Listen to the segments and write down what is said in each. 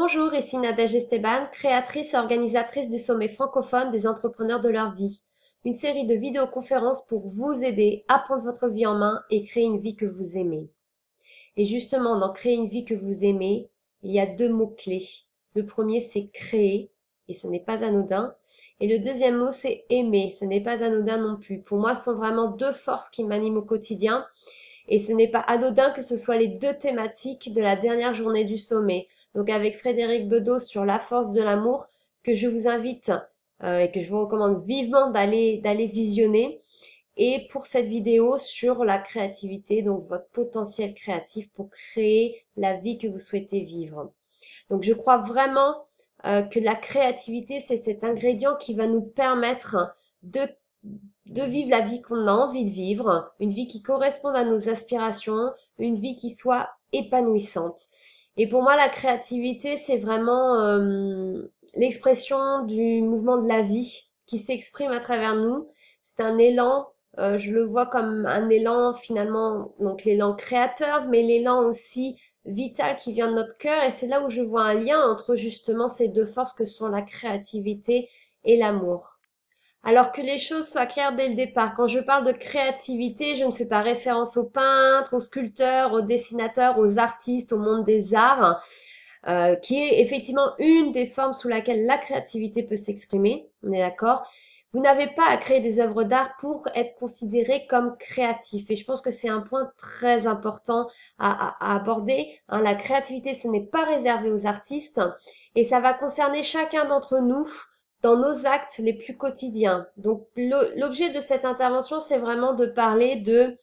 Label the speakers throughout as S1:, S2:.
S1: Bonjour, ici Nadège Esteban, créatrice et organisatrice du sommet francophone des entrepreneurs de leur vie. Une série de vidéoconférences pour vous aider à prendre votre vie en main et créer une vie que vous aimez. Et justement, dans créer une vie que vous aimez, il y a deux mots-clés. Le premier, c'est créer, et ce n'est pas anodin. Et le deuxième mot, c'est aimer, ce n'est pas anodin non plus. Pour moi, ce sont vraiment deux forces qui m'animent au quotidien. Et ce n'est pas anodin que ce soit les deux thématiques de la dernière journée du sommet. Donc avec Frédéric Bedos sur la force de l'amour, que je vous invite et que je vous recommande vivement d'aller visionner. Et pour cette vidéo sur la créativité, donc votre potentiel créatif pour créer la vie que vous souhaitez vivre. Donc je crois vraiment que la créativité, c'est cet ingrédient qui va nous permettre de vivre la vie qu'on a envie de vivre, une vie qui corresponde à nos aspirations, une vie qui soit épanouissante. Et pour moi, la créativité, c'est vraiment l'expression du mouvement de la vie qui s'exprime à travers nous. C'est un élan, je le vois comme un élan finalement, donc l'élan créateur, mais l'élan aussi vital qui vient de notre cœur. Et c'est là où je vois un lien entre justement ces deux forces que sont la créativité et l'amour. Alors que les choses soient claires dès le départ. Quand je parle de créativité, je ne fais pas référence aux peintres, aux sculpteurs, aux dessinateurs, aux artistes, au monde des arts, qui est effectivement une des formes sous laquelle la créativité peut s'exprimer. On est d'accord? Vous n'avez pas à créer des œuvres d'art pour être considéré comme créatif. Et je pense que c'est un point très important à aborder. Hein. La créativité, ce n'est pas réservé aux artistes et ça va concerner chacun d'entre nous dans nos actes les plus quotidiens. Donc l'objet de cette intervention, c'est vraiment de parler de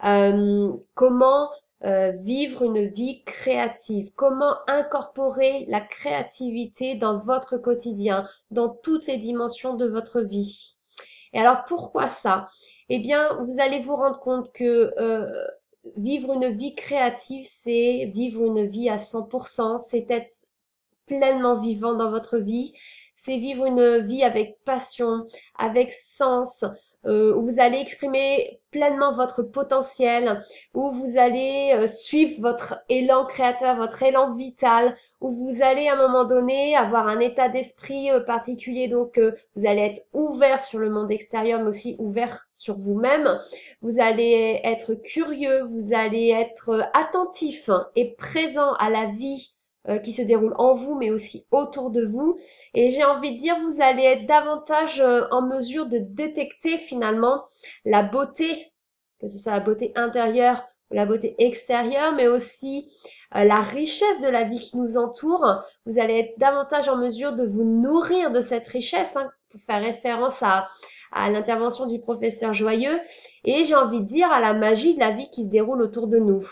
S1: comment vivre une vie créative, comment incorporer la créativité dans votre quotidien, dans toutes les dimensions de votre vie. Et alors pourquoi ça? Eh bien, vous allez vous rendre compte que vivre une vie créative, c'est vivre une vie à 100%, c'est être pleinement vivant dans votre vie, c'est vivre une vie avec passion, avec sens, où vous allez exprimer pleinement votre potentiel, où vous allez suivre votre élan créateur, votre élan vital, où vous allez à un moment donné avoir un état d'esprit particulier, donc vous allez être ouvert sur le monde extérieur, mais aussi ouvert sur vous-même. Vous allez être curieux, vous allez être attentif et présent à la vie qui se déroule en vous, mais aussi autour de vous. Et j'ai envie de dire, vous allez être davantage en mesure de détecter finalement la beauté, que ce soit la beauté intérieure ou la beauté extérieure, mais aussi la richesse de la vie qui nous entoure. Vous allez être davantage en mesure de vous nourrir de cette richesse, hein, pour faire référence à l'intervention du professeur Joyeux. Et j'ai envie de dire à la magie de la vie qui se déroule autour de nous.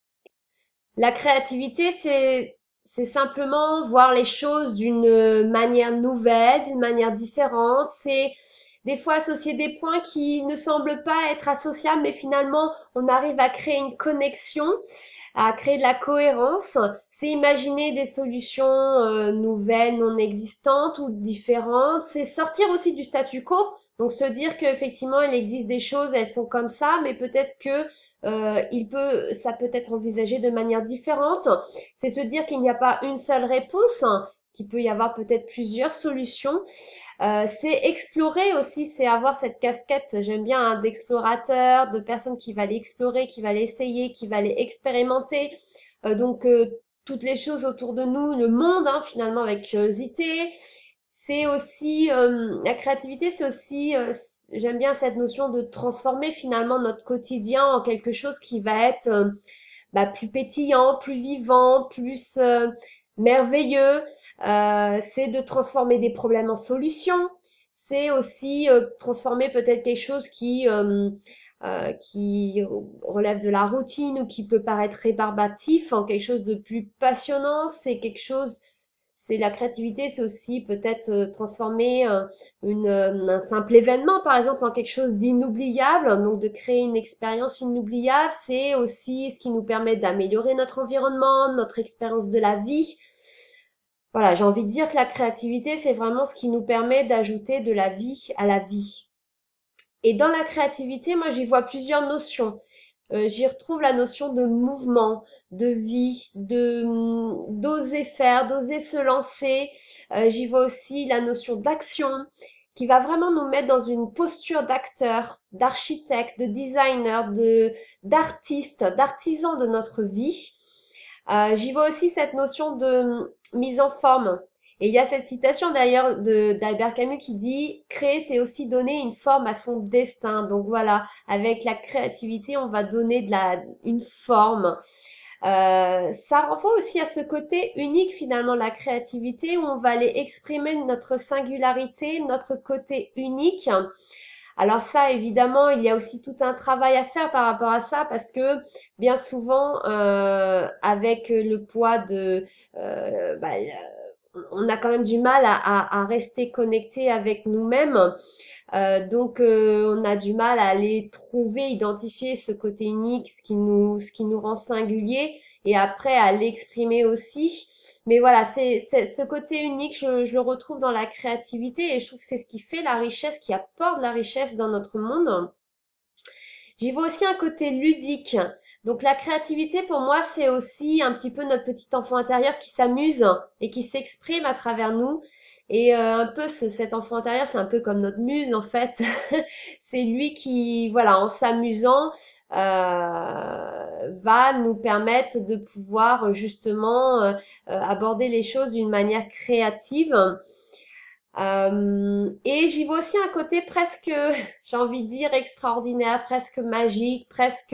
S1: La créativité, c'est simplement voir les choses d'une manière nouvelle, d'une manière différente. C'est des fois associer des points qui ne semblent pas être associables, mais finalement, on arrive à créer une connexion, à créer de la cohérence. C'est imaginer des solutions nouvelles, non existantes ou différentes. C'est sortir aussi du statu quo. Donc se dire qu'effectivement, il existe des choses, elles sont comme ça, mais peut-être que ça peut être envisagé de manière différente. C'est se dire qu'il n'y a pas une seule réponse, hein, qu'il peut y avoir peut-être plusieurs solutions. C'est explorer aussi, c'est avoir cette casquette, j'aime bien, hein, d'explorateur, de personne qui va aller explorer, qui va aller essayer, qui va aller expérimenter. Donc toutes les choses autour de nous, le monde, hein, finalement, avec curiosité. C'est aussi la créativité, c'est aussi j'aime bien cette notion de transformer finalement notre quotidien en quelque chose qui va être plus pétillant, plus vivant, plus merveilleux. C'est de transformer des problèmes en solutions. C'est aussi transformer peut-être quelque chose qui relève de la routine ou qui peut paraître rébarbatif en quelque chose de plus passionnant. C'est la créativité, c'est aussi peut-être transformer un simple événement, par exemple, en quelque chose d'inoubliable. Donc, de créer une expérience inoubliable, c'est aussi ce qui nous permet d'améliorer notre environnement, notre expérience de la vie. Voilà, j'ai envie de dire que la créativité, c'est vraiment ce qui nous permet d'ajouter de la vie à la vie. Et dans la créativité, moi, j'y vois plusieurs notions. J'y retrouve la notion de mouvement, de vie, de d'oser faire, d'oser se lancer. J'y vois aussi la notion d'action qui va vraiment nous mettre dans une posture d'acteur, d'architecte, de designer, de d'artiste, d'artisan de notre vie. J'y vois aussi cette notion de mise en forme. Et il y a cette citation d'ailleurs de d'Albert Camus qui dit: créer, c'est aussi donner une forme à son destin. Donc voilà, avec la créativité, on va donner une forme. Ça renvoie aussi à ce côté unique finalement, la créativité, où on va aller exprimer notre singularité, notre côté unique. Alors ça, évidemment, il y a aussi tout un travail à faire par rapport à ça parce que bien souvent, avec le poids on a quand même du mal à rester connecté avec nous-mêmes. Donc, on a du mal à aller trouver, identifier ce côté unique, ce qui nous rend singulier, et après à l'exprimer aussi. Mais voilà, ce côté unique, je le retrouve dans la créativité, et je trouve que c'est ce qui fait la richesse, qui apporte la richesse dans notre monde. J'y vois aussi un côté ludique. Donc la créativité, pour moi, c'est aussi un petit peu notre petit enfant intérieur qui s'amuse et qui s'exprime à travers nous. Et un peu cet enfant intérieur, c'est un peu comme notre muse en fait. C'est lui qui, voilà, en s'amusant, va nous permettre de pouvoir justement aborder les choses d'une manière créative. Et j'y vois aussi un côté presque, j'ai envie de dire, extraordinaire, presque magique, presque...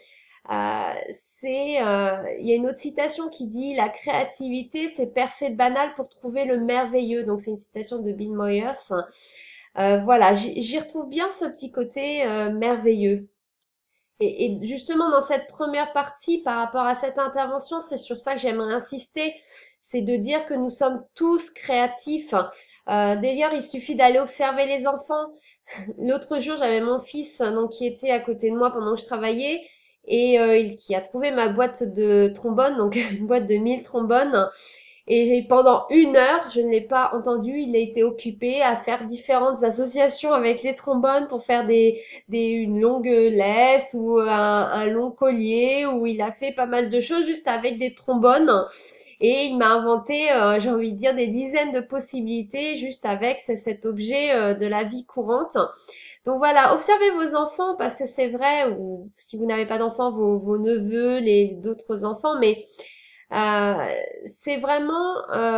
S1: il y a une autre citation qui dit: la créativité, c'est percer le banal pour trouver le merveilleux. Donc c'est une citation de Bill Moyers. Voilà, j'y retrouve bien ce petit côté merveilleux. Et justement, dans cette première partie, par rapport à cette intervention, c'est sur ça que j'aimerais insister, c'est de dire que nous sommes tous créatifs. D'ailleurs, il suffit d'aller observer les enfants. L'autre jour, j'avais mon fils donc qui était à côté de moi pendant que je travaillais et qui a trouvé ma boîte de trombone, donc une boîte de 1000 trombones. Et pendant 1 heure, je ne l'ai pas entendu. Il a été occupé à faire différentes associations avec les trombones pour faire une longue laisse ou un long collier, où il a fait pas mal de choses juste avec des trombones. Et il m'a inventé, j'ai envie de dire, des dizaines de possibilités juste avec cet objet de la vie courante. Donc voilà, observez vos enfants parce que c'est vrai, ou si vous n'avez pas d'enfants, vos neveux, les d'autres enfants, mais euh, c'est vraiment,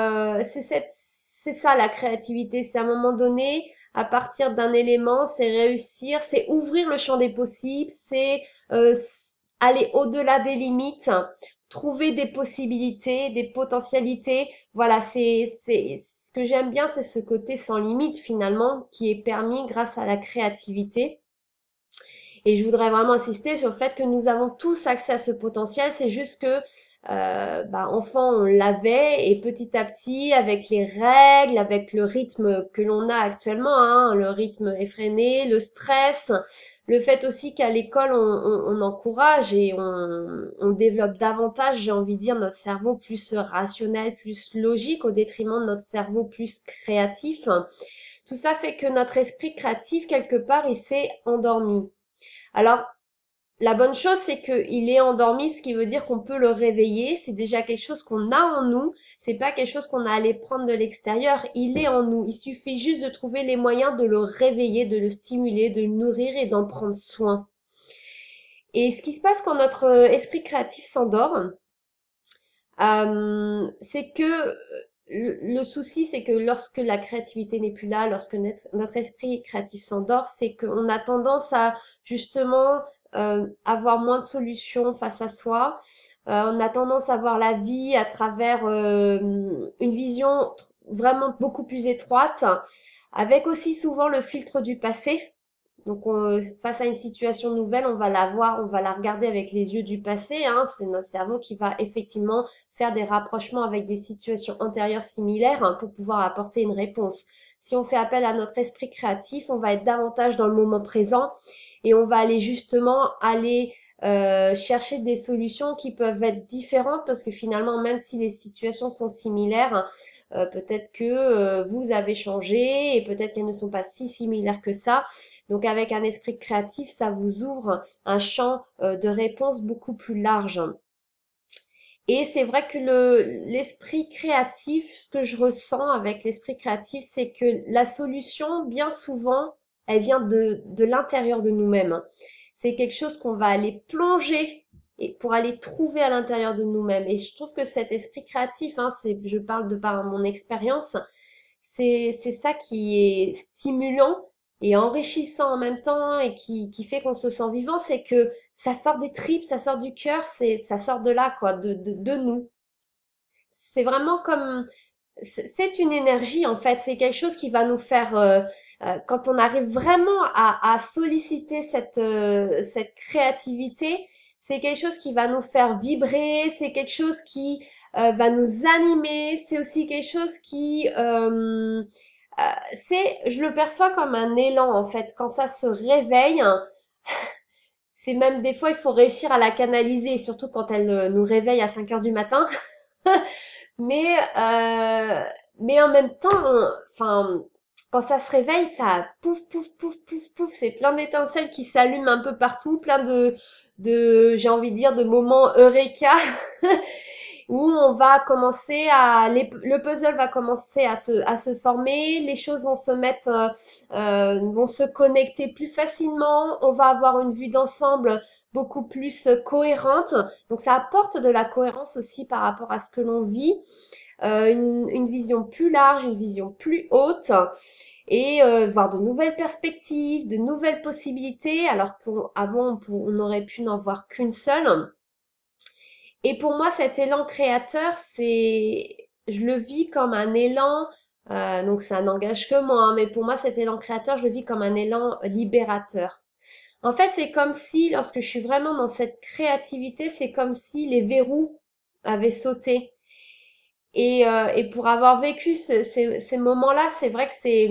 S1: c'est ça la créativité. C'est à un moment donné, à partir d'un élément, c'est réussir, c'est ouvrir le champ des possibles, c'est aller au-delà des limites, trouver des possibilités, des potentialités. Voilà, c'est ce que j'aime bien, c'est ce côté sans limite finalement qui est permis grâce à la créativité. Et je voudrais vraiment insister sur le fait que nous avons tous accès à ce potentiel. C'est juste que, enfant, on l'avait et petit à petit, avec les règles, avec le rythme que l'on a actuellement, hein, le rythme effréné, le stress, le fait aussi qu'à l'école, on encourage et on développe davantage, j'ai envie de dire, notre cerveau plus rationnel, plus logique, au détriment de notre cerveau plus créatif. Tout ça fait que notre esprit créatif, quelque part, il s'est endormi. Alors, la bonne chose, c'est qu'il est endormi, ce qui veut dire qu'on peut le réveiller. C'est déjà quelque chose qu'on a en nous. C'est pas quelque chose qu'on a à aller prendre de l'extérieur. Il est en nous. Il suffit juste de trouver les moyens de le réveiller, de le stimuler, de le nourrir et d'en prendre soin. Et ce qui se passe quand notre esprit créatif s'endort, c'est que le souci, c'est que lorsque la créativité n'est plus là, lorsque notre esprit créatif s'endort, c'est qu'on a tendance à justement avoir moins de solutions face à soi. On a tendance à voir la vie à travers une vision vraiment beaucoup plus étroite, avec aussi souvent le filtre du passé. Donc, face à une situation nouvelle, on va la voir, on va la regarder avec les yeux du passé, hein. C'est notre cerveau qui va effectivement faire des rapprochements avec des situations antérieures similaires, hein, pour pouvoir apporter une réponse. Si on fait appel à notre esprit créatif, on va être davantage dans le moment présent et on va aller justement aller chercher des solutions qui peuvent être différentes parce que finalement, même si les situations sont similaires, peut-être que vous avez changé et peut-être qu'elles ne sont pas si similaires que ça. Donc avec un esprit créatif, ça vous ouvre un champ de réponses beaucoup plus large. Et c'est vrai que l'esprit créatif, ce que je ressens avec l'esprit créatif, c'est que la solution, bien souvent, elle vient de l'intérieur de nous-mêmes. C'est quelque chose qu'on va aller plonger et pour aller trouver à l'intérieur de nous-mêmes. Et je trouve que cet esprit créatif, hein, je parle de par mon expérience, c'est ça qui est stimulant et enrichissant en même temps et qui fait qu'on se sent vivant, c'est que ça sort des tripes, ça sort du cœur, ça sort de là, quoi, de nous. C'est vraiment comme, c'est une énergie en fait, c'est quelque chose qui va nous faire, quand on arrive vraiment à solliciter cette créativité, c'est quelque chose qui va nous faire vibrer, c'est quelque chose qui va nous animer, c'est aussi quelque chose qui, je le perçois comme un élan en fait, quand ça se réveille, c'est même des fois il faut réussir à la canaliser, surtout quand elle nous réveille à 5 heures du matin. Mais, mais en même temps, enfin, quand ça se réveille, ça pouf, pouf, pouf, pouf, pouf, c'est plein d'étincelles qui s'allument un peu partout, plein j'ai envie de dire, de moments eureka, où on va commencer le puzzle va commencer à se former, les choses vont se mettre, vont se connecter plus facilement, on va avoir une vue d'ensemble beaucoup plus cohérente. Donc ça apporte de la cohérence aussi par rapport à ce que l'on vit, une vision plus large, une vision plus haute et voir de nouvelles perspectives, de nouvelles possibilités, alors qu'avant on aurait pu n'en voir qu'une seule. Et pour moi, cet élan créateur, je le vis comme un élan, donc ça n'engage que moi, hein, mais pour moi, cet élan créateur, je le vis comme un élan libérateur. En fait, c'est comme si, lorsque je suis vraiment dans cette créativité, c'est comme si les verrous avaient sauté. Et pour avoir vécu ces moments-là, c'est vrai que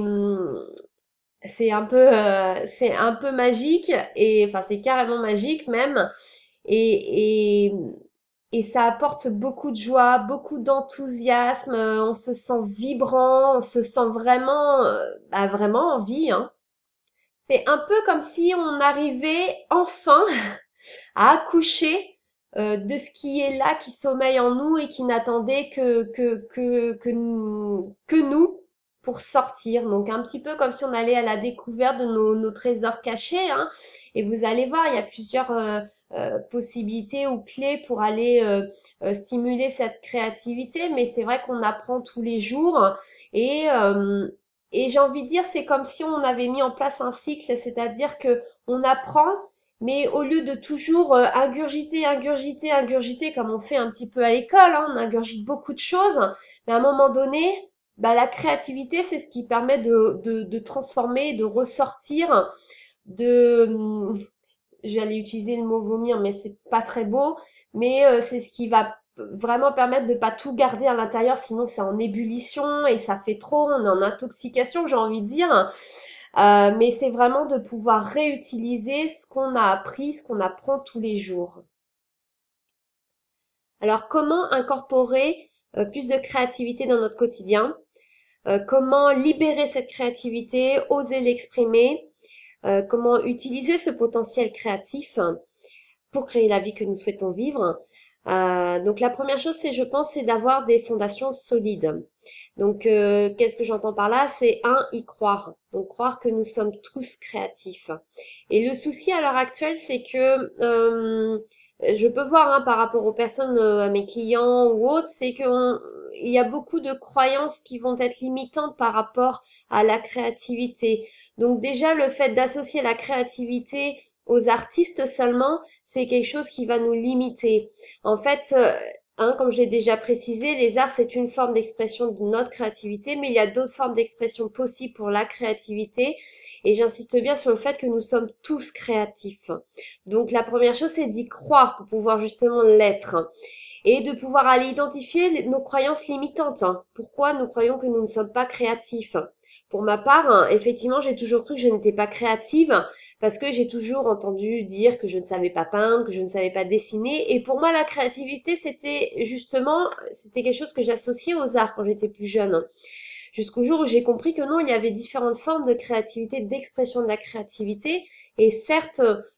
S1: c'est un peu magique et enfin c'est carrément magique même et et et ça apporte beaucoup de joie, beaucoup d'enthousiasme. On se sent vibrant, on se sent vraiment vraiment en vie, hein. C'est un peu comme si on arrivait enfin à accoucher de ce qui est là, qui sommeille en nous et qui n'attendait que nous pour sortir. Donc un petit peu comme si on allait à la découverte de nos trésors cachés, hein. Et vous allez voir, il y a plusieurs possibilités ou clés pour aller stimuler cette créativité, mais c'est vrai qu'on apprend tous les jours et et j'ai envie de dire, c'est comme si on avait mis en place un cycle, c'est-à-dire que on apprend, mais au lieu de toujours ingurgiter, ingurgiter, ingurgiter, comme on fait un petit peu à l'école, hein, on ingurgite beaucoup de choses, mais à un moment donné, bah, la créativité, c'est ce qui permet de transformer, de ressortir, de, j'allais utiliser le mot vomir, mais c'est pas très beau, mais c'est ce qui va vraiment permettre de pas tout garder à l'intérieur, sinon c'est en ébullition et ça fait trop, on est en intoxication, j'ai envie de dire. Mais c'est vraiment de pouvoir réutiliser ce qu'on a appris, ce qu'on apprend tous les jours. Alors, comment incorporer plus de créativité dans notre quotidien? Comment libérer cette créativité, oser l'exprimer? Comment utiliser ce potentiel créatif pour créer la vie que nous souhaitons vivre? Donc la première chose, je pense, c'est d'avoir des fondations solides. Donc, qu'est-ce que j'entends par là? C'est y croire. Donc, croire que nous sommes tous créatifs. Et le souci à l'heure actuelle, c'est que je peux voir hein, par rapport aux personnes, à mes clients ou autres, c'est il y a beaucoup de croyances qui vont être limitantes par rapport à la créativité. Donc déjà, le fait d'associer la créativité aux artistes seulement, c'est quelque chose qui va nous limiter. En fait, hein, comme j'ai déjà précisé, les arts, c'est une forme d'expression de notre créativité, mais il y a d'autres formes d'expression possibles pour la créativité. Et j'insiste bien sur le fait que nous sommes tous créatifs. Donc la première chose, c'est d'y croire pour pouvoir justement l'être. Et de pouvoir aller identifier nos croyances limitantes, hein. Pourquoi nous croyons que nous ne sommes pas créatifs? pour ma part, hein, effectivement, j'ai toujours cru que je n'étais pas créative parce que j'ai toujours entendu dire que je ne savais pas peindre, que je ne savais pas dessiner. Et pour moi, la créativité, c'était quelque chose que j'associais aux arts quand j'étais plus jeune, hein. Jusqu'au jour où j'ai compris que non, il y avait différentes formes de créativité, d'expression de la créativité. Et certes,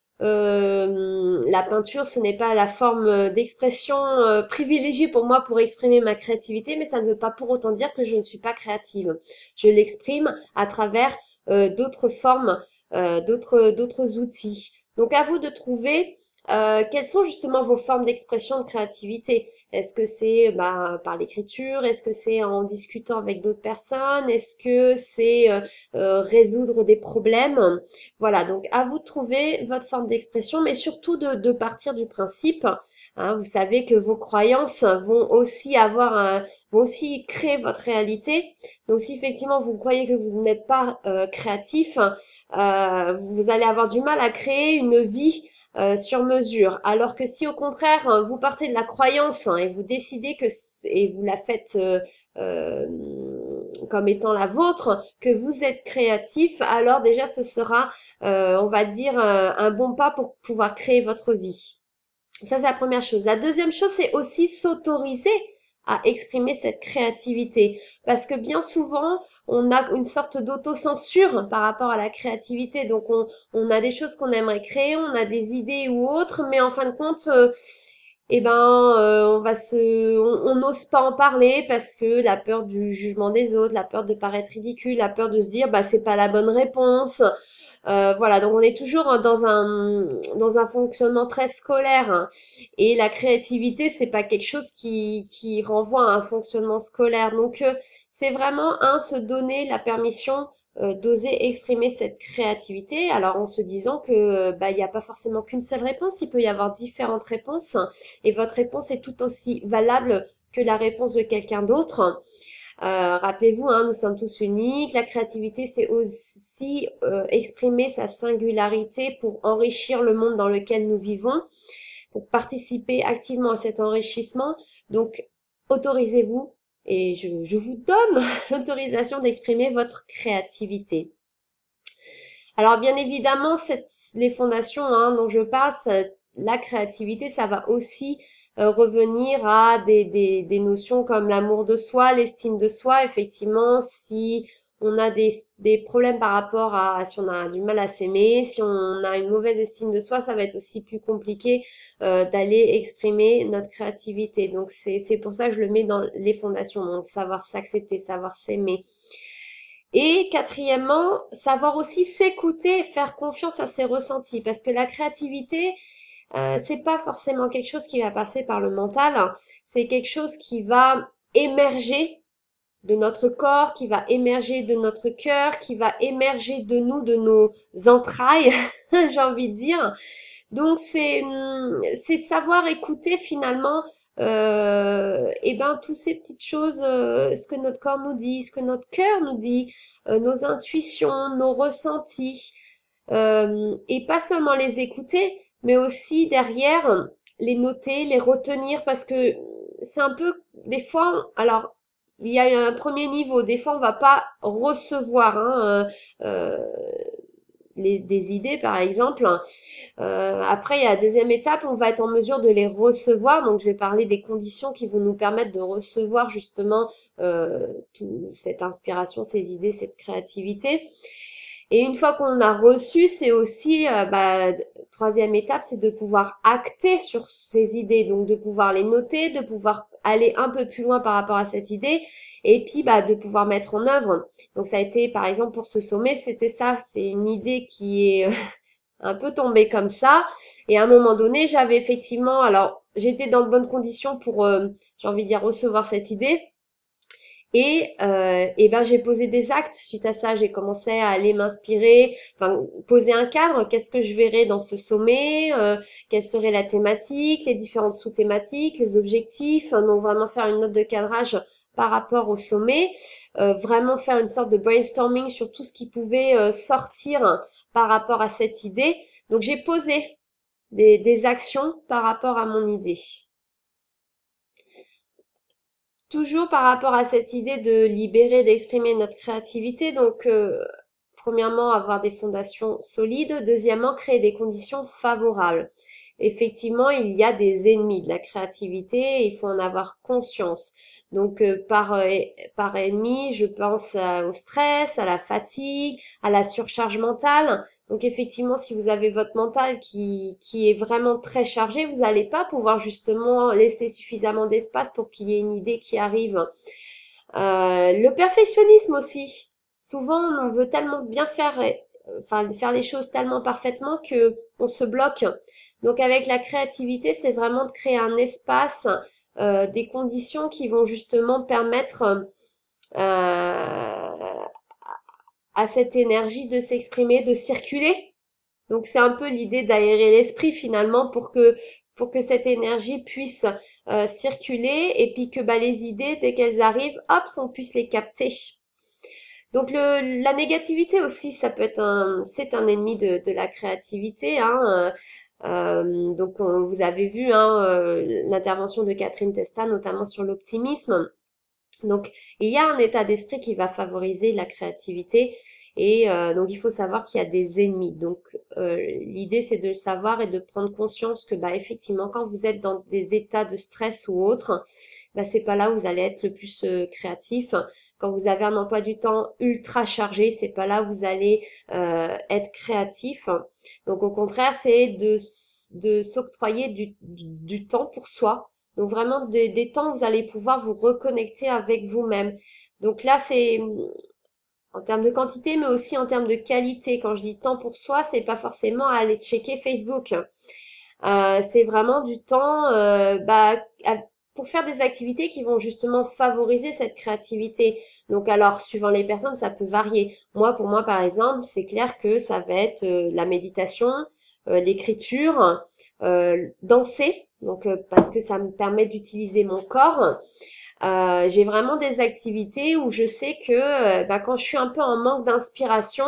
S1: la peinture, ce n'est pas la forme d'expression privilégiée pour moi pour exprimer ma créativité, mais ça ne veut pas pour autant dire que je ne suis pas créative. Je l'exprime à travers d'autres formes, d'autres outils. Donc à vous de trouver quelles sont justement vos formes d'expression de créativité. Est-ce que c'est par l'écriture? Est-ce que c'est en discutant avec d'autres personnes? Est-ce que c'est résoudre des problèmes? Voilà, donc à vous de trouver votre forme d'expression, mais surtout de partir du principe, hein, vous savez que vos croyances vont aussi créer votre réalité. Donc si effectivement vous croyez que vous n'êtes pas créatif, vous allez avoir du mal à créer une vie sur mesure. Alors que si au contraire vous partez de la croyance, hein, et vous décidez et vous la faites euh, comme étant la vôtre, que vous êtes créatif, alors déjà ce sera, on va dire, un bon pas pour pouvoir créer votre vie. Ça, c'est la première chose. La deuxième chose, c'est aussi s'autoriser à exprimer cette créativité. Parce que bien souvent, on a une sorte d'autocensure par rapport à la créativité. Donc, on a des choses qu'on aimerait créer, on a des idées ou autres, mais en fin de compte, on n'ose pas en parler parce que la peur du jugement des autres, la peur de paraître ridicule, la peur de se dire, bah, c'est pas la bonne réponse. Voilà, donc on est toujours dans un fonctionnement très scolaire, hein. Et la créativité, c'est pas quelque chose qui renvoie à un fonctionnement scolaire. Donc c'est vraiment se donner la permission d'oser exprimer cette créativité. Alors en se disant que il n'y a pas forcément qu'une seule réponse, il peut y avoir différentes réponses, hein. Et votre réponse est tout aussi valable que la réponse de quelqu'un d'autre. Rappelez-vous, hein, nous sommes tous uniques. La créativité, c'est aussi exprimer sa singularité pour enrichir le monde dans lequel nous vivons, pour participer activement à cet enrichissement. Donc, autorisez-vous et je vous donne l'autorisation d'exprimer votre créativité. Alors, bien évidemment, les fondations, hein, dont je parle, la créativité, ça va aussi revenir à des notions comme l'amour de soi, l'estime de soi. Effectivement, si on a des problèmes par rapport si on a du mal à s'aimer, si on a une mauvaise estime de soi, ça va être aussi plus compliqué d'aller exprimer notre créativité. Donc, c'est pour ça que je le mets dans les fondations. Donc, savoir s'accepter, savoir s'aimer. Et quatrièmement, savoir aussi s'écouter et faire confiance à ses ressentis. Parce que la créativité, c'est pas forcément quelque chose qui va passer par le mental, hein. C'est quelque chose qui va émerger de notre corps, qui va émerger de notre cœur, qui va émerger de nous, de nos entrailles, j'ai envie de dire. Donc c'est savoir écouter finalement toutes ces petites choses, ce que notre corps nous dit, ce que notre cœur nous dit, nos intuitions, nos ressentis, et pas seulement les écouter, mais aussi derrière les noter, les retenir, parce que c'est un peu des fois, alors il y a un premier niveau, des fois on va pas recevoir, hein, des idées par exemple. Après, il y a la deuxième étape, on va être en mesure de les recevoir. Donc, je vais parler des conditions qui vont nous permettre de recevoir justement cette inspiration, ces idées, cette créativité. Et une fois qu'on a reçu, c'est aussi, troisième étape, c'est de pouvoir acter sur ces idées, donc de pouvoir les noter, de pouvoir aller un peu plus loin par rapport à cette idée, et puis de pouvoir mettre en œuvre. Donc ça a été, par exemple, pour ce sommet, c'était ça, c'est une idée qui est un peu tombée comme ça, et à un moment donné, j'avais effectivement, alors j'étais dans de bonnes conditions pour, j'ai envie de dire, recevoir cette idée. Et j'ai posé des actes suite à ça. J'ai commencé à aller m'inspirer, enfin poser un cadre. Qu'est-ce que je verrais dans ce sommet? Quelle serait la thématique, les différentes sous-thématiques, les objectifs. Donc vraiment faire une note de cadrage par rapport au sommet. Vraiment faire une sorte de brainstorming sur tout ce qui pouvait sortir par rapport à cette idée. Donc j'ai posé des actions par rapport à mon idée. toujours par rapport à cette idée de libérer, d'exprimer notre créativité, donc premièrement, avoir des fondations solides, deuxièmement, créer des conditions favorables. Effectivement, il y a des ennemis de la créativité, et il faut en avoir conscience. Donc par ennemi, je pense au stress, à la fatigue, à la surcharge mentale. Donc effectivement, si vous avez votre mental qui est vraiment très chargé, vous n'allez pas pouvoir justement laisser suffisamment d'espace pour qu'il y ait une idée qui arrive. Le perfectionnisme aussi. Souvent, on veut tellement bien faire, enfin faire les choses tellement parfaitement que on se bloque. Donc avec la créativité, c'est vraiment de créer un espace, des conditions qui vont justement permettre à cette énergie de s'exprimer, de circuler. Donc c'est un peu l'idée d'aérer l'esprit finalement pour que cette énergie puisse circuler et puis que bah, les idées dès qu'elles arrivent, hop, on puisse les capter. Donc la négativité aussi, ça peut être c'est un ennemi de la créativité, hein. Donc vous avez vu hein, l'intervention de Catherine Testa notamment sur l'optimisme. Donc, il y a un état d'esprit qui va favoriser la créativité et donc il faut savoir qu'il y a des ennemis. Donc, l'idée c'est de le savoir et de prendre conscience que bah effectivement quand vous êtes dans des états de stress ou autre, bah c'est pas là où vous allez être le plus créatif. Quand vous avez un emploi du temps ultra chargé, c'est pas là où vous allez être créatif. Donc au contraire, c'est de s'octroyer du temps pour soi, donc vraiment des temps où vous allez pouvoir vous reconnecter avec vous-même. Donc là, c'est en termes de quantité, mais aussi en termes de qualité. Quand je dis temps pour soi, c'est pas forcément aller checker Facebook. C'est vraiment du temps pour faire des activités qui vont justement favoriser cette créativité. Donc alors, suivant les personnes, ça peut varier. Moi, pour moi, par exemple, c'est clair que ça va être la méditation, l'écriture, danser, donc parce que ça me permet d'utiliser mon corps. J'ai vraiment des activités où je sais que bah, quand je suis un peu en manque d'inspiration,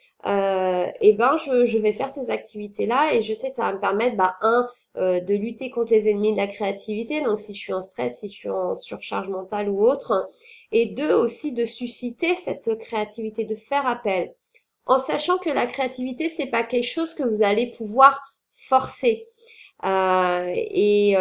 S1: et ben je vais faire ces activités-là et je sais que ça va me permettre, bah, de lutter contre les ennemis de la créativité, donc si je suis en stress, si je suis en surcharge mentale ou autre, et deux, aussi de susciter cette créativité, de faire appel, en sachant que la créativité, c'est pas quelque chose que vous allez pouvoir forcer. Et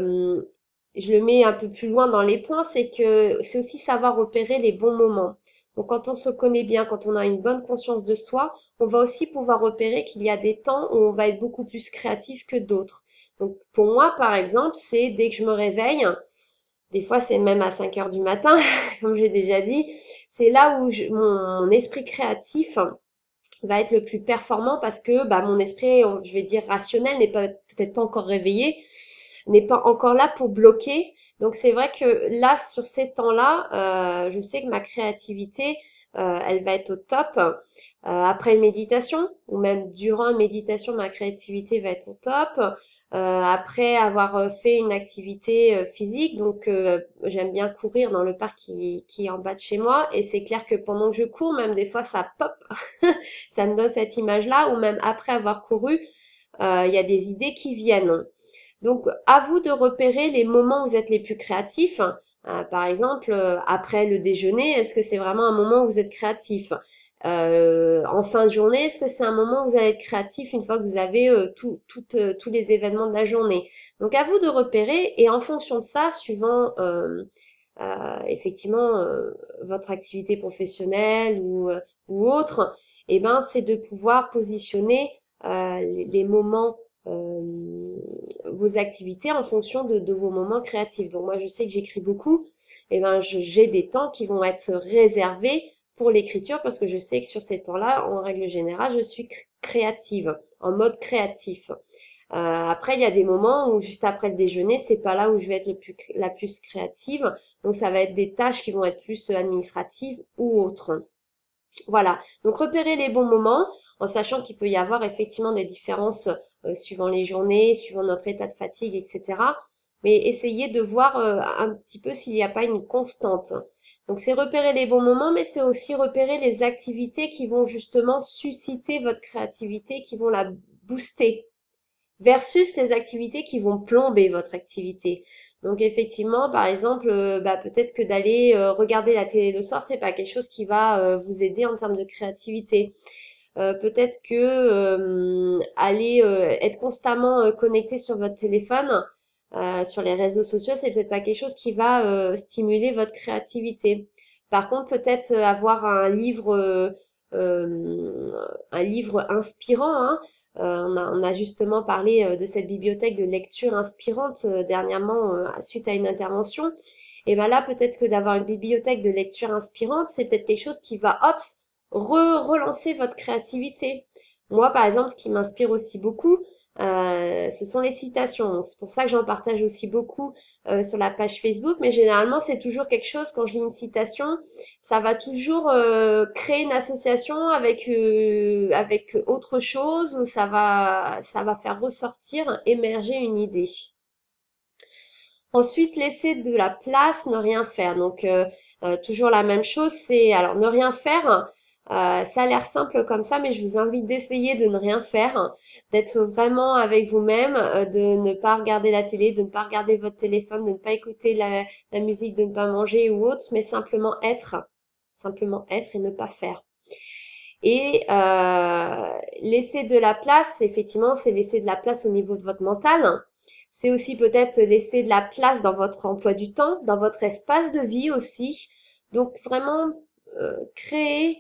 S1: je le mets un peu plus loin dans les points, c'est que c'est aussi savoir repérer les bons moments. Donc quand on se connaît bien, quand on a une bonne conscience de soi, on va aussi pouvoir repérer qu'il y a des temps où on va être beaucoup plus créatif que d'autres. Donc pour moi, par exemple, c'est dès que je me réveille, des fois c'est même à 5 heures du matin, comme j'ai déjà dit, c'est là où mon esprit créatif va être le plus performant parce que bah, mon esprit, je vais dire rationnel, n'est pas peut-être pas encore réveillé, n'est pas encore là pour bloquer. Donc c'est vrai que là, sur ces temps-là, je sais que ma créativité, elle va être au top. Après une méditation, ou même durant une méditation, ma créativité va être au top. Après avoir fait une activité physique, donc j'aime bien courir dans le parc qui est en bas de chez moi, et c'est clair que pendant que je cours, même des fois ça pop, ça me donne cette image-là, ou même après avoir couru, il y a des idées qui viennent. Donc, à vous de repérer les moments où vous êtes les plus créatifs. Par exemple, après le déjeuner, est-ce que c'est vraiment un moment où vous êtes créatif? En fin de journée, est-ce que c'est un moment où vous allez être créatif une fois que vous avez tous les événements de la journée? Donc, à vous de repérer et en fonction de ça, suivant effectivement votre activité professionnelle ou autre, eh ben, c'est de pouvoir positionner les moments vos activités en fonction de vos moments créatifs. Donc moi, je sais que j'écris beaucoup, et ben j'ai des temps qui vont être réservés pour l'écriture parce que je sais que sur ces temps-là, en règle générale, je suis créative, en mode créatif. Après, il y a des moments où juste après le déjeuner, c'est pas là où je vais être la plus créative. Donc ça va être des tâches qui vont être plus administratives ou autres. Voilà, donc repérer les bons moments en sachant qu'il peut y avoir effectivement des différences suivant les journées, suivant notre état de fatigue, etc. Mais essayez de voir un petit peu s'il n'y a pas une constante. Donc c'est repérer les bons moments, mais c'est aussi repérer les activités qui vont justement susciter votre créativité, qui vont la booster. versus les activités qui vont plomber votre activité. Donc effectivement, par exemple, peut-être que d'aller regarder la télé le soir, c'est pas quelque chose qui va vous aider en termes de créativité. Peut-être que aller être constamment connecté sur votre téléphone, sur les réseaux sociaux, c'est peut-être pas quelque chose qui va stimuler votre créativité. Par contre, peut-être avoir un livre inspirant, hein. On a justement parlé de cette bibliothèque de lecture inspirante dernièrement suite à une intervention. Et ben là, peut-être que d'avoir une bibliothèque de lecture inspirante, c'est peut-être quelque chose qui va, hop, relancer votre créativité. Moi, par exemple, ce qui m'inspire aussi beaucoup, ce sont les citations. Donc, c'est pour ça que j'en partage aussi beaucoup sur la page Facebook. Mais généralement, c'est toujours quelque chose, quand je lis une citation, ça va toujours créer une association avec autre chose ou ça va faire ressortir, émerger une idée. Ensuite, laisser de la place, ne rien faire. Donc, toujours la même chose, c'est alors ne rien faire. Ça a l'air simple comme ça, mais je vous invite d'essayer de ne rien faire, d'être vraiment avec vous-même, de ne pas regarder la télé, de ne pas regarder votre téléphone, de ne pas écouter la musique, de ne pas manger ou autre, mais simplement être et ne pas faire. Et laisser de la place, effectivement, c'est laisser de la place au niveau de votre mental. C'est aussi peut-être laisser de la place dans votre emploi du temps, dans votre espace de vie aussi. Donc vraiment créer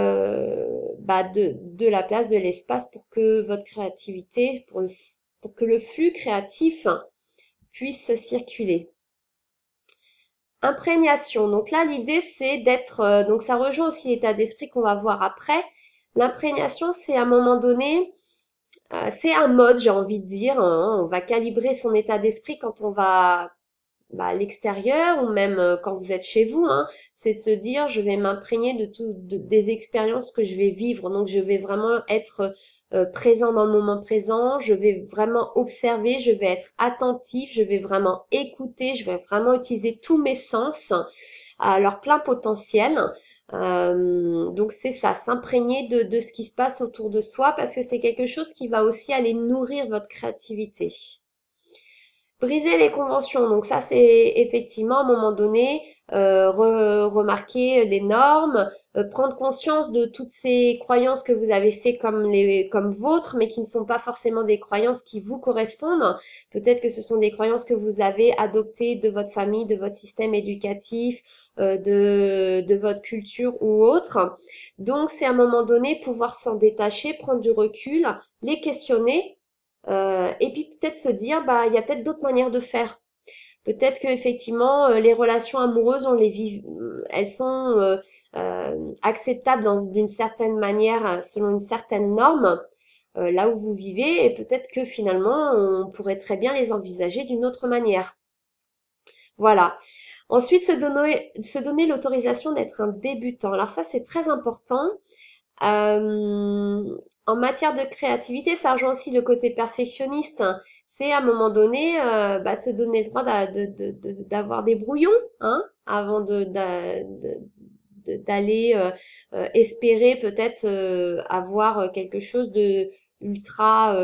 S1: de la place, de l'espace pour que votre créativité, pour que le flux créatif puisse circuler. Imprégnation. Donc là, l'idée, c'est d'être, donc ça rejoint aussi l'état d'esprit qu'on va voir après. L'imprégnation, c'est à un moment donné, c'est un mode, j'ai envie de dire, hein. On va calibrer son état d'esprit quand on va à l'extérieur ou même quand vous êtes chez vous, hein. C'est se dire, je vais m'imprégner des expériences que je vais vivre. Donc, je vais vraiment être présent dans le moment présent. Je vais vraiment observer. Je vais être attentif. Je vais vraiment écouter. Je vais vraiment utiliser tous mes sens à leur plein potentiel. Donc c'est ça, s'imprégner de ce qui se passe autour de soi parce que c'est quelque chose qui va aussi aller nourrir votre créativité. Briser les conventions, donc ça c'est effectivement à un moment donné remarquer les normes, prendre conscience de toutes ces croyances que vous avez fait comme vôtres, mais qui ne sont pas forcément des croyances qui vous correspondent. Peut-être que ce sont des croyances que vous avez adoptées de votre famille, de votre système éducatif, de votre culture ou autre. Donc c'est à un moment donné pouvoir s'en détacher, prendre du recul, les questionner et puis peut-être se dire, bah, il y a peut-être d'autres manières de faire. Peut-être que effectivement les relations amoureuses, elles sont acceptables d'une certaine manière, selon une certaine norme, là où vous vivez, et peut-être que finalement, on pourrait très bien les envisager d'une autre manière. Voilà. Ensuite, se donner l'autorisation d'être un débutant. Alors ça, c'est très important. En matière de créativité, ça rejoint aussi le côté perfectionniste. C'est à un moment donné se donner le droit d'avoir des brouillons, hein, avant d'aller espérer peut-être avoir quelque chose de ultra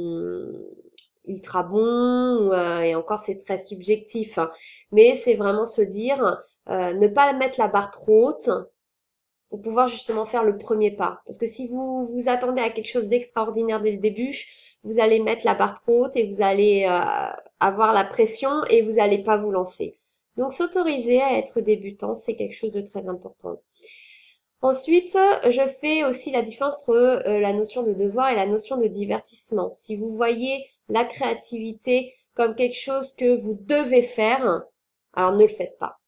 S1: ultra bon et encore c'est très subjectif, hein. Mais c'est vraiment se dire ne pas mettre la barre trop haute pour pouvoir justement faire le premier pas. Parce que si vous vous attendez à quelque chose d'extraordinaire dès le début, vous allez mettre la barre trop haute et vous allez avoir la pression et vous n'allez pas vous lancer. Donc s'autoriser à être débutant, c'est quelque chose de très important. Ensuite, je fais aussi la différence entre la notion de devoir et la notion de divertissement. Si vous voyez la créativité comme quelque chose que vous devez faire, alors ne le faites pas.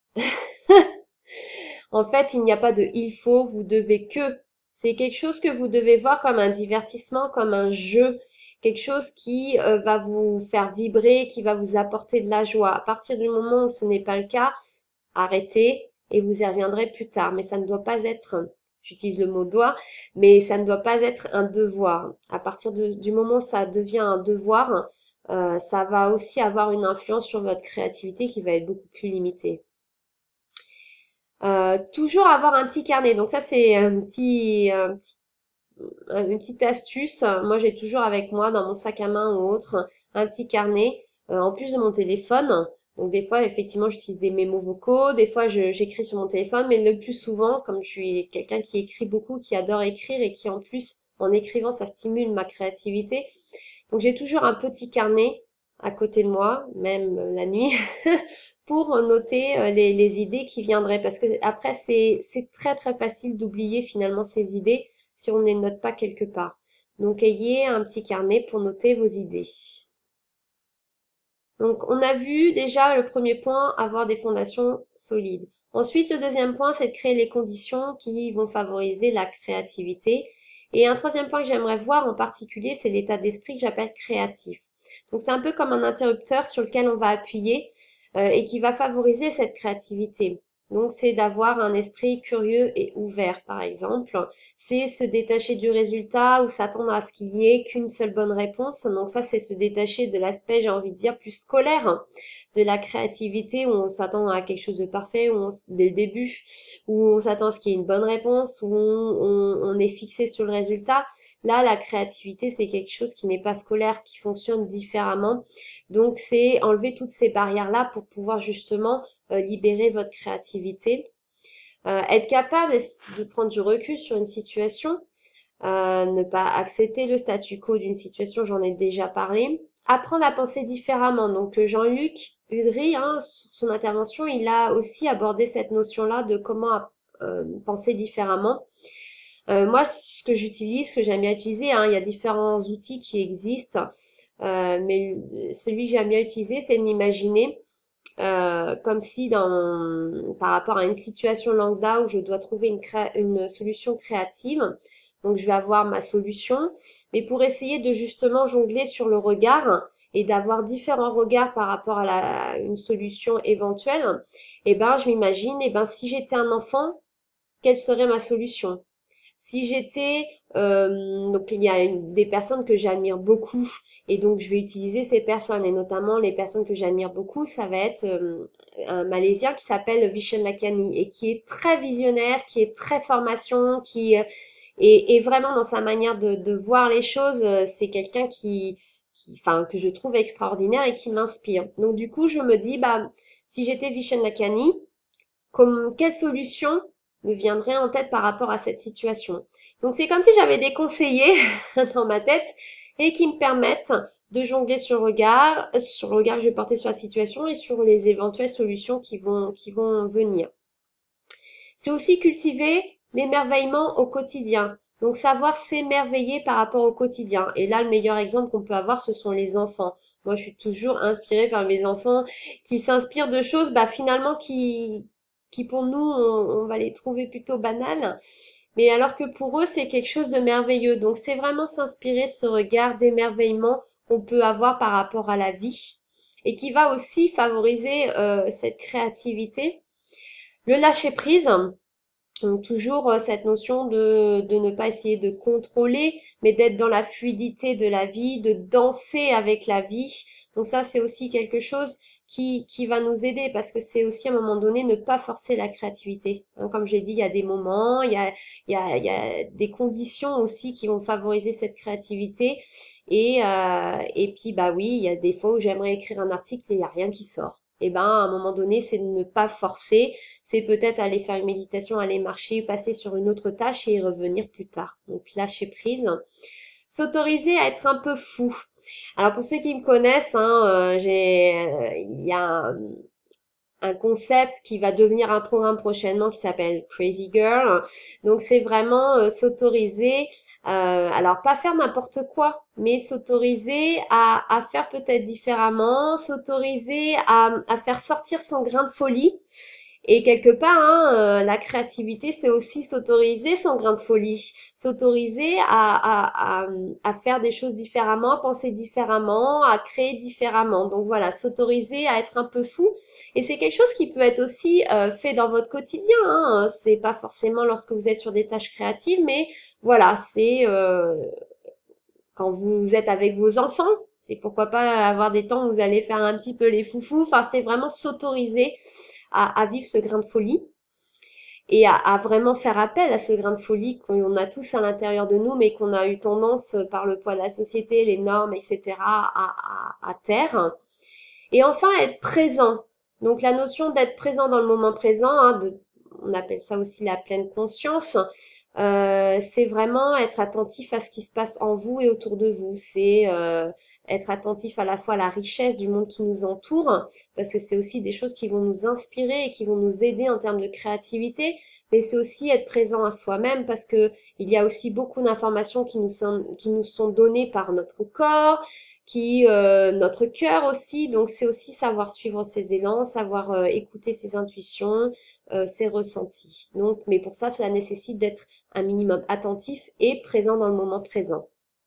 S1: En fait, il n'y a pas de il faut, vous devez que. C'est quelque chose que vous devez voir comme un divertissement, comme un jeu, quelque chose qui va vous faire vibrer, qui va vous apporter de la joie. À partir du moment où ce n'est pas le cas, arrêtez et vous y reviendrez plus tard. Mais ça ne doit pas être, j'utilise le mot doit, mais ça ne doit pas être un devoir. À partir du moment où ça devient un devoir, ça va aussi avoir une influence sur votre créativité qui va être beaucoup plus limitée. Toujours avoir un petit carnet. Donc ça, c'est un petit une petite astuce. Moi, j'ai toujours avec moi dans mon sac à main ou autre un petit carnet en plus de mon téléphone. Donc des fois, effectivement, j'utilise des mémos vocaux, des fois j'écris sur mon téléphone, mais le plus souvent, comme je suis quelqu'un qui écrit beaucoup, qui adore écrire et qui en plus, en écrivant, ça stimule ma créativité. Donc j'ai toujours un petit carnet à côté de moi, même la nuit, pour noter les idées qui viendraient. Parce que après, c'est très très facile d'oublier finalement ces idées si on ne les note pas quelque part. Donc ayez un petit carnet pour noter vos idées. Donc, on a vu déjà le premier point, avoir des fondations solides. Ensuite, le deuxième point, c'est de créer les conditions qui vont favoriser la créativité. Et un troisième point que j'aimerais voir en particulier, c'est l'état d'esprit que j'appelle créatif. Donc, c'est un peu comme un interrupteur sur lequel on va appuyer et qui va favoriser cette créativité. Donc, c'est d'avoir un esprit curieux et ouvert, par exemple. C'est se détacher du résultat ou s'attendre à ce qu'il n'y ait qu'une seule bonne réponse. Donc ça, c'est se détacher de l'aspect, j'ai envie de dire, plus scolaire, hein, de la créativité où on s'attend à quelque chose de parfait, dès le début, où on s'attend à ce qu'il y ait une bonne réponse, où on est fixé sur le résultat. Là, la créativité, c'est quelque chose qui n'est pas scolaire, qui fonctionne différemment. Donc, c'est enlever toutes ces barrières-là pour pouvoir justement libérer votre créativité. Être capable de prendre du recul sur une situation, ne pas accepter le statu quo d'une situation, j'en ai déjà parlé. Apprendre à penser différemment. Donc Jean-Luc Udry, hein, sur son intervention, il a aussi abordé cette notion-là de comment penser différemment. Moi, ce que j'utilise, ce que j'aime bien utiliser, hein, il y a différents outils qui existent, mais celui que j'aime bien utiliser, c'est de m'imaginer comme si par rapport à une situation lambda où je dois trouver une solution créative, donc je vais avoir ma solution, mais pour essayer de justement jongler sur le regard et d'avoir différents regards par rapport à une solution éventuelle, eh ben je m'imagine, eh ben si j'étais un enfant, quelle serait ma solution? Si j'étais, donc il y a des personnes que j'admire beaucoup et donc je vais utiliser ces personnes et notamment les personnes que j'admire beaucoup, ça va être un Malaisien qui s'appelle Vishen Lakhiani et qui est très visionnaire, qui est très formation, qui est vraiment dans sa manière de voir les choses, c'est quelqu'un enfin, que je trouve extraordinaire et qui m'inspire. Donc du coup, je me dis, bah, si j'étais Vishen Lakhiani, quelle solution me viendrait en tête par rapport à cette situation? Donc c'est comme si j'avais des conseillers dans ma tête et qui me permettent de jongler sur le regard que je vais porter sur la situation et sur les éventuelles solutions qui vont venir. C'est aussi cultiver l'émerveillement au quotidien. Donc savoir s'émerveiller par rapport au quotidien. Et là, le meilleur exemple qu'on peut avoir, ce sont les enfants. Moi, je suis toujours inspirée par mes enfants qui s'inspirent de choses, bah, finalement, qui pour nous, on va les trouver plutôt banales. Mais alors que pour eux, c'est quelque chose de merveilleux. Donc c'est vraiment s'inspirer de ce regard d'émerveillement qu'on peut avoir par rapport à la vie et qui va aussi favoriser cette créativité. Le lâcher prise, donc toujours cette notion de ne pas essayer de contrôler, mais d'être dans la fluidité de la vie, de danser avec la vie. Donc ça, c'est aussi quelque chose qui va nous aider parce que c'est aussi à un moment donné ne pas forcer la créativité. Hein, comme j'ai dit, il y a des moments, il y a des conditions aussi qui vont favoriser cette créativité. Et puis, bah oui, il y a des fois où j'aimerais écrire un article et il n'y a rien qui sort. Et ben, à un moment donné, c'est de ne pas forcer, c'est peut-être aller faire une méditation, aller marcher, passer sur une autre tâche et y revenir plus tard. Donc lâcher prise. S'autoriser à être un peu fou. Alors pour ceux qui me connaissent, hein, il y a un concept qui va devenir un programme prochainement qui s'appelle Crazy Girl. Donc c'est vraiment s'autoriser, alors pas faire n'importe quoi, mais s'autoriser à faire peut-être différemment, s'autoriser à faire sortir son grain de folie et quelque part, hein, la créativité, c'est aussi s'autoriser son grain de folie, s'autoriser à faire des choses différemment, à penser différemment, à créer différemment. Donc voilà, s'autoriser à être un peu fou. Et c'est quelque chose qui peut être aussi fait dans votre quotidien. Hein. C'est pas forcément lorsque vous êtes sur des tâches créatives, mais voilà, c'est quand vous êtes avec vos enfants. C'est pourquoi pas avoir des temps où vous allez faire un petit peu les foufous. Enfin, c'est vraiment s'autoriser à vivre ce grain de folie. et à vraiment faire appel à ce grain de folie qu'on a tous à l'intérieur de nous, mais qu'on a eu tendance par le poids de la société, les normes, etc. à taire. Et enfin, être présent. Donc la notion d'être présent dans le moment présent, hein, on appelle ça aussi la pleine conscience, c'est vraiment être attentif à ce qui se passe en vous et autour de vous. C'est être attentif à la fois à la richesse du monde qui nous entoure, parce que c'est aussi des choses qui vont nous inspirer et qui vont nous aider en termes de créativité, mais c'est aussi être présent à soi-même, parce que il y a aussi beaucoup d'informations qui nous sont données par notre corps, notre cœur aussi. Donc c'est aussi savoir suivre ses élans, savoir écouter ses intuitions, ses ressentis. Donc, mais pour ça, cela nécessite d'être un minimum attentif et présent dans le moment présent.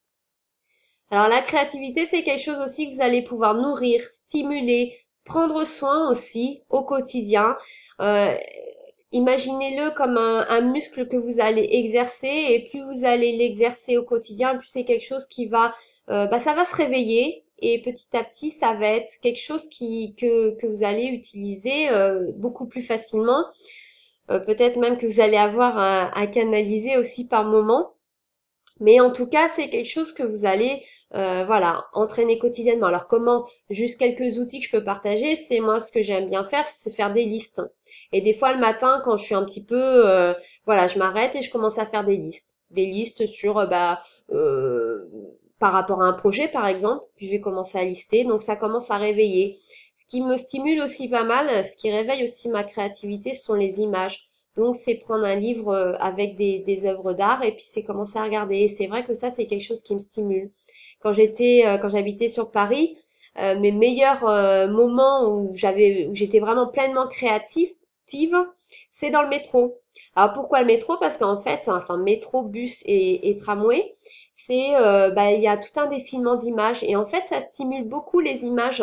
S1: Alors la créativité, c'est quelque chose aussi que vous allez pouvoir nourrir, stimuler, prendre soin aussi au quotidien. Euh, Imaginez-le comme un muscle que vous allez exercer et plus vous allez l'exercer au quotidien, plus c'est quelque chose qui va, ça va se réveiller et petit à petit, ça va être quelque chose que vous allez utiliser beaucoup plus facilement. Peut-être même que vous allez avoir à canaliser aussi par moment. Mais en tout cas, c'est quelque chose que vous allez, voilà, entraîner quotidiennement. Alors comment, juste quelques outils que je peux partager, c'est moi ce que j'aime bien faire, c'est faire des listes. Et des fois le matin, quand je suis un petit peu, voilà, je m'arrête et je commence à faire des listes. Des listes sur, euh, par rapport à un projet par exemple, puis je vais commencer à lister. Donc ça commence à réveiller. Ce qui me stimule aussi pas mal, ce qui réveille aussi ma créativité, ce sont les images. Donc, c'est prendre un livre avec des œuvres d'art et puis c'est commencer à regarder. Et c'est vrai que ça, c'est quelque chose qui me stimule. Quand j'habitais sur Paris, mes meilleurs moments où j'étais vraiment pleinement créative, c'est dans le métro. Alors pourquoi le métro? Parce qu'en fait, enfin métro, bus et tramway, il y a tout un défilement d'images et en fait, ça stimule beaucoup les images.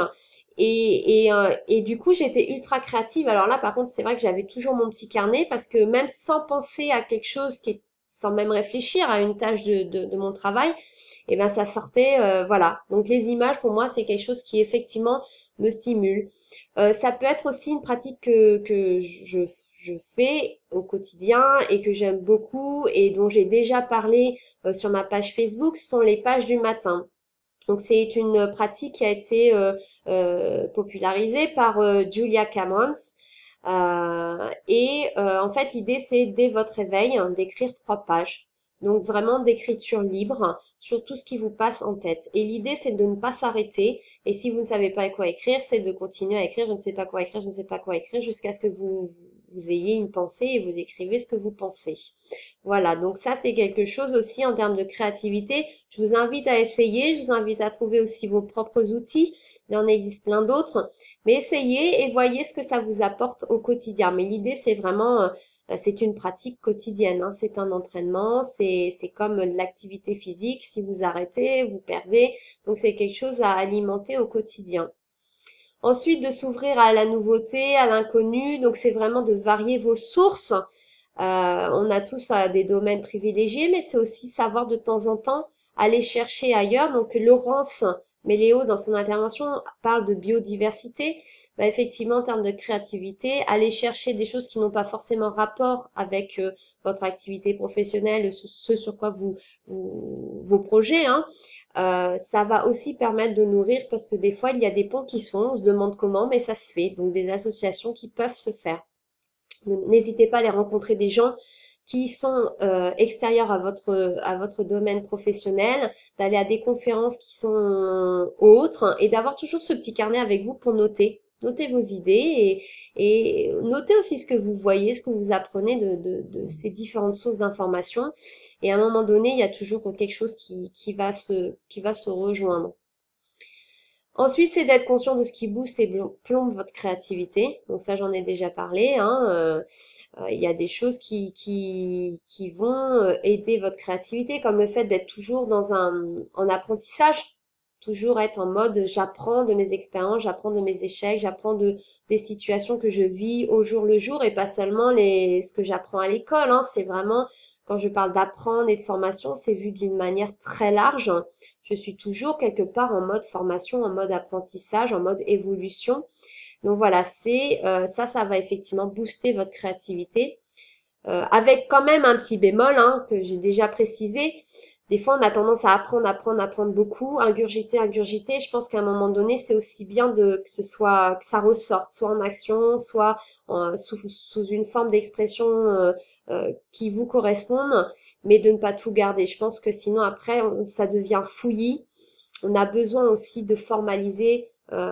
S1: Et du coup, j'étais ultra créative. Alors là, par contre, c'est vrai que j'avais toujours mon petit carnet parce que même sans penser à quelque chose sans même réfléchir à une tâche de mon travail, et ben ça sortait, voilà. Donc les images, pour moi, c'est quelque chose qui effectivement me stimule. Ça peut être aussi une pratique que je fais au quotidien et que j'aime beaucoup et dont j'ai déjà parlé sur ma page Facebook, ce sont les pages du matin. Donc c'est une pratique qui a été popularisée par Julia Cameron. En fait, l'idée, c'est dès votre réveil, hein, d'écrire 3 pages. Donc vraiment d'écriture libre sur tout ce qui vous passe en tête. Et l'idée, c'est de ne pas s'arrêter. Et si vous ne savez pas quoi écrire, c'est de continuer à écrire. Je ne sais pas quoi écrire, je ne sais pas quoi écrire, jusqu'à ce que vous ayez une pensée et vous écrivez ce que vous pensez. Voilà, donc ça, c'est quelque chose aussi en termes de créativité. Je vous invite à essayer, je vous invite à trouver aussi vos propres outils. Il en existe plein d'autres. Mais essayez et voyez ce que ça vous apporte au quotidien. Mais l'idée, c'est vraiment, c'est une pratique quotidienne, hein. C'est un entraînement, c'est comme l'activité physique. Si vous arrêtez, vous perdez. Donc c'est quelque chose à alimenter au quotidien. Ensuite, de s'ouvrir à la nouveauté, à l'inconnu. Donc c'est vraiment de varier vos sources. On a tous des domaines privilégiés, mais c'est aussi savoir de temps en temps aller chercher ailleurs. Donc Laurence Méléo, dans son intervention, parle de biodiversité. Bah, effectivement, en termes de créativité, aller chercher des choses qui n'ont pas forcément rapport avec votre activité professionnelle, ce sur quoi vos projets, hein. Ça va aussi permettre de nourrir parce que des fois, il y a des ponts qui se font, on se demande comment, mais ça se fait. Donc des associations qui peuvent se faire. N'hésitez pas à aller rencontrer des gens qui sont extérieurs à votre domaine professionnel, d'aller à des conférences qui sont autres et d'avoir toujours ce petit carnet avec vous pour noter. Notez vos idées et notez aussi ce que vous voyez, ce que vous apprenez de ces différentes sources d'informations. Et à un moment donné, il y a toujours quelque chose qui va se rejoindre. Ensuite, c'est d'être conscient de ce qui booste et plombe votre créativité. Donc ça, j'en ai déjà parlé, hein. Il y a des choses qui vont aider votre créativité, comme le fait d'être toujours en apprentissage, toujours être en mode j'apprends de mes expériences, j'apprends de mes échecs, j'apprends des situations que je vis au jour le jour et pas seulement ce que j'apprends à l'école, hein. C'est vraiment, quand je parle d'apprendre et de formation, c'est vu d'une manière très large. Je suis toujours quelque part en mode formation, en mode apprentissage, en mode évolution. Donc voilà, ça va effectivement booster votre créativité. avec quand même un petit bémol hein, que j'ai déjà précisé. Des fois, on a tendance à apprendre beaucoup, ingurgiter, ingurgiter. Je pense qu'à un moment donné, c'est aussi bien que que ça ressorte, soit en action, soit sous une forme d'expression qui vous corresponde, mais de ne pas tout garder. Je pense que sinon, après, ça devient fouillis. On a besoin aussi de formaliser,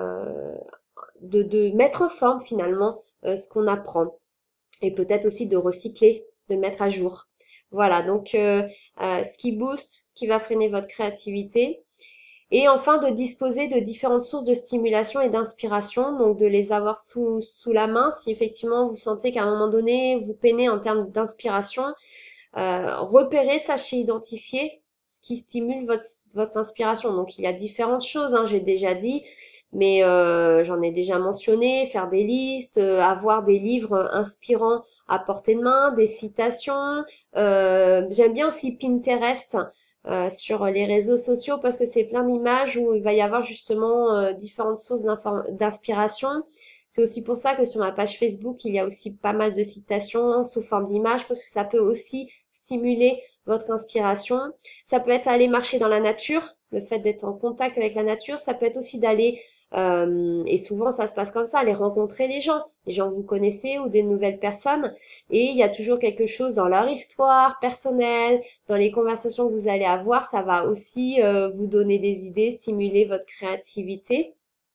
S1: de mettre en forme finalement ce qu'on apprend et peut-être aussi de recycler, de mettre à jour. Voilà, donc ce qui booste, ce qui va freiner votre créativité. Et enfin, de disposer de différentes sources de stimulation et d'inspiration, donc de les avoir sous la main. Si effectivement vous sentez qu'à un moment donné, vous peinez en termes d'inspiration, repérez, sachez identifier ce qui stimule votre inspiration. Donc il y a différentes choses, hein, j'ai déjà dit, mais j'en ai déjà mentionné, faire des listes, avoir des livres inspirants à portée de main, des citations. J'aime bien aussi Pinterest sur les réseaux sociaux parce que c'est plein d'images où il va y avoir justement différentes sources d'inspiration. C'est aussi pour ça que sur ma page Facebook, il y a aussi pas mal de citations sous forme d'images parce que ça peut aussi stimuler votre inspiration. Ça peut être aller marcher dans la nature, le fait d'être en contact avec la nature. Ça peut être aussi d'aller, et souvent ça se passe comme ça, aller rencontrer les gens que vous connaissez ou des nouvelles personnes. Et il y a toujours quelque chose dans leur histoire personnelle, dans les conversations que vous allez avoir. Ça va aussi vous donner des idées, stimuler votre créativité.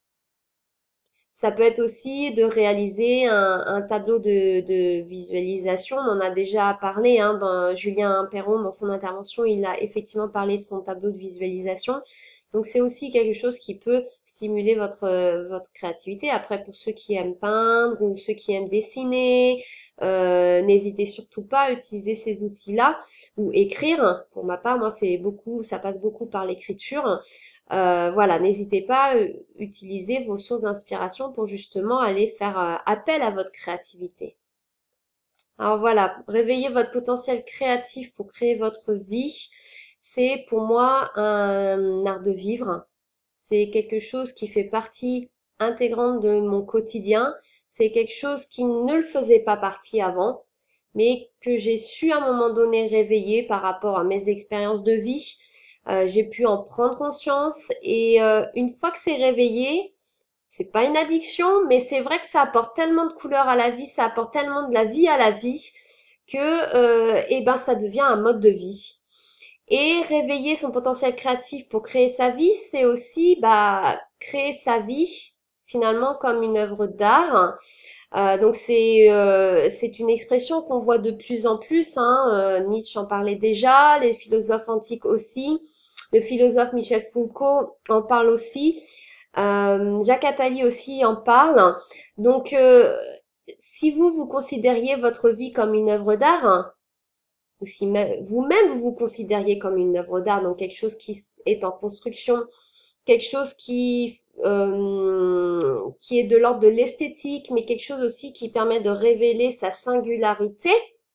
S1: Ça peut être aussi de réaliser un tableau de visualisation. On en a déjà parlé, hein, dans Julien Perron, dans son intervention, il a effectivement parlé de son tableau de visualisation. Donc c'est aussi quelque chose qui peut stimuler votre créativité. Après, pour ceux qui aiment peindre ou ceux qui aiment dessiner, n'hésitez surtout pas à utiliser ces outils-là ou écrire. Pour ma part, moi, ça passe beaucoup par l'écriture. Voilà, n'hésitez pas à utiliser vos sources d'inspiration pour justement aller faire appel à votre créativité. Alors voilà, réveiller votre potentiel créatif pour créer votre vie, c'est pour moi un art de vivre. C'est quelque chose qui fait partie intégrante de mon quotidien. C'est quelque chose qui ne le faisait pas partie avant, mais que j'ai su à un moment donné réveiller par rapport à mes expériences de vie. J'ai pu en prendre conscience et une fois que c'est réveillé, c'est pas une addiction, mais c'est vrai que ça apporte tellement de couleurs à la vie, ça apporte tellement de la vie à la vie que eh ben ça devient un mode de vie. Et réveiller son potentiel créatif pour créer sa vie, c'est aussi bah, créer sa vie finalement comme une œuvre d'art. Donc c'est une expression qu'on voit de plus en plus, hein. Nietzsche en parlait déjà, les philosophes antiques aussi. Le philosophe Michel Foucault en parle aussi. Jacques Attali aussi en parle. Donc si vous considériez votre vie comme une œuvre d'art, hein, ou si vous-même vous vous considériez comme une œuvre d'art, donc quelque chose qui est en construction, quelque chose qui est de l'ordre de l'esthétique, mais quelque chose aussi qui permet de révéler sa singularité.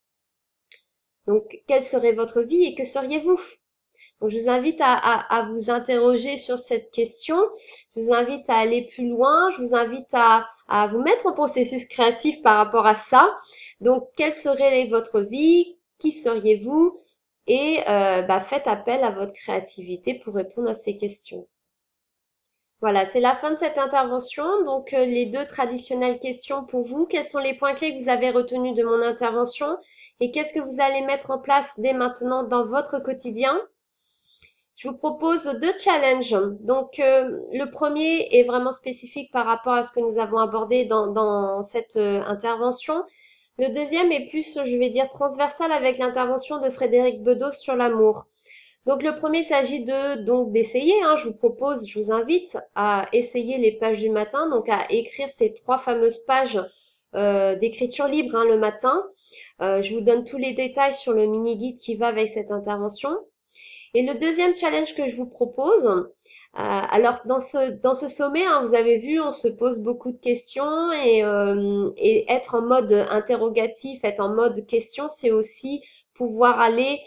S1: Donc, quelle serait votre vie et que seriez-vous? Donc, je vous invite à vous interroger sur cette question. Je vous invite à aller plus loin. Je vous invite à vous mettre en processus créatif par rapport à ça. Donc, quelle serait votre vie? Qui seriez-vous? Et bah, faites appel à votre créativité pour répondre à ces questions. Voilà, c'est la fin de cette intervention. Donc, les deux traditionnelles questions pour vous. Quels sont les points clés que vous avez retenus de mon intervention et qu'est-ce que vous allez mettre en place dès maintenant dans votre quotidien? Je vous propose deux challenges. Donc, le premier est vraiment spécifique par rapport à ce que nous avons abordé dans cette intervention. Le deuxième est plus, je vais dire, transversal avec l'intervention de Frédéric Bedos sur l'amour. Donc le premier s'agit d'essayer, hein, je vous invite à essayer les pages du matin, donc à écrire ces trois fameuses pages d'écriture libre hein, le matin. Je vous donne tous les détails sur le mini-guide qui va avec cette intervention. Et le deuxième challenge que je vous propose, alors dans ce sommet, hein, vous avez vu, on se pose beaucoup de questions et être en mode interrogatif, être en mode question, c'est aussi pouvoir aller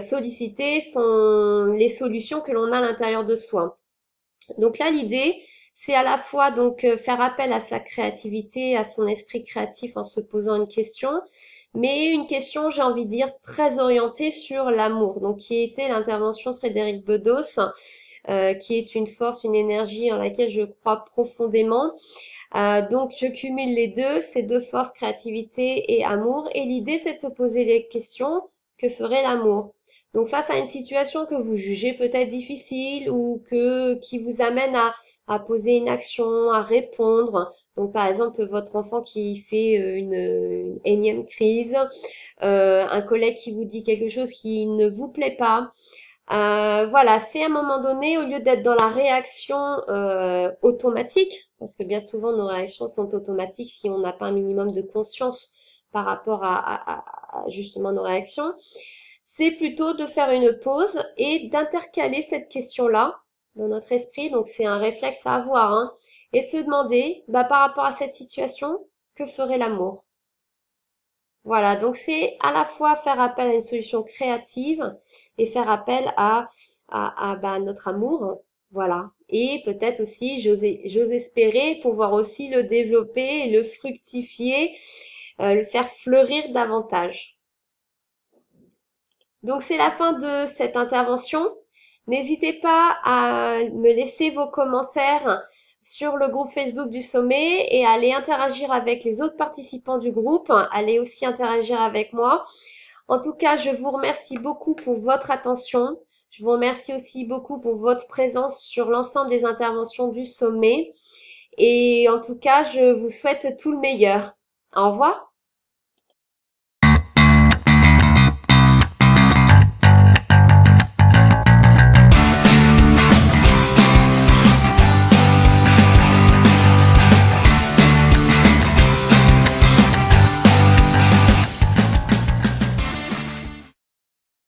S1: solliciter les solutions que l'on a à l'intérieur de soi. Donc là, l'idée, C'est à la fois donc faire appel à sa créativité, à son esprit créatif en se posant une question, mais une question, j'ai envie de dire, très orientée sur l'amour. Donc, qui était l'intervention de Frédéric Bedos, qui est une force, une énergie en laquelle je crois profondément. Donc, je cumule les deux, ces deux forces, créativité et amour. Et l'idée, c'est de se poser les questions, que ferait l'amour? Donc, face à une situation que vous jugez peut-être difficile ou qui vous amène à poser une action, à répondre. Donc, par exemple, votre enfant qui fait une énième crise, un collègue qui vous dit quelque chose qui ne vous plaît pas. Voilà, c'est à un moment donné, au lieu d'être dans la réaction automatique, parce que bien souvent nos réactions sont automatiques si on n'a pas un minimum de conscience par rapport à justement nos réactions, c'est plutôt de faire une pause et d'intercaler cette question-là dans notre esprit. Donc c'est un réflexe à avoir, hein, et se demander, bah, par rapport à cette situation, que ferait l'amour? Voilà, donc c'est à la fois faire appel à une solution créative et faire appel bah, notre amour, voilà. Et peut-être aussi, j'ose espérer pouvoir aussi le développer, le fructifier, le faire fleurir davantage. Donc c'est la fin de cette intervention. N'hésitez pas à me laisser vos commentaires sur le groupe Facebook du sommet et à aller interagir avec les autres participants du groupe. Allez aussi interagir avec moi. En tout cas, je vous remercie beaucoup pour votre attention. Je vous remercie aussi beaucoup pour votre présence sur l'ensemble des interventions du sommet. Et en tout cas, je vous souhaite tout le meilleur. Au revoir.